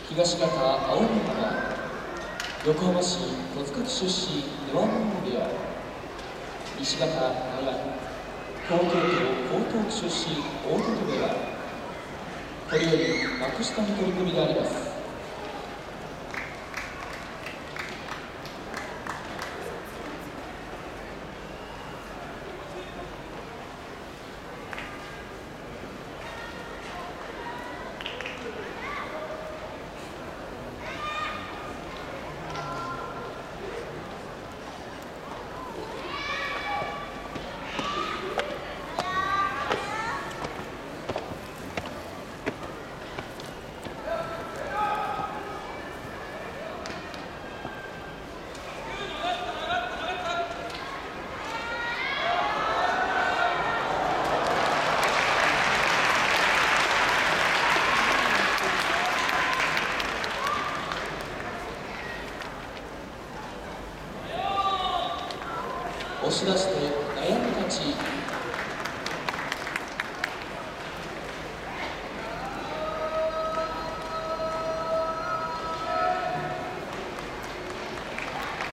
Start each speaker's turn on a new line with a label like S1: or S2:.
S1: 東方青山は横浜市戸塚区出身出羽海部屋、西方綾東京都江東区出身大館部屋、これより幕下の取組であります。押し出して悩み勝ち。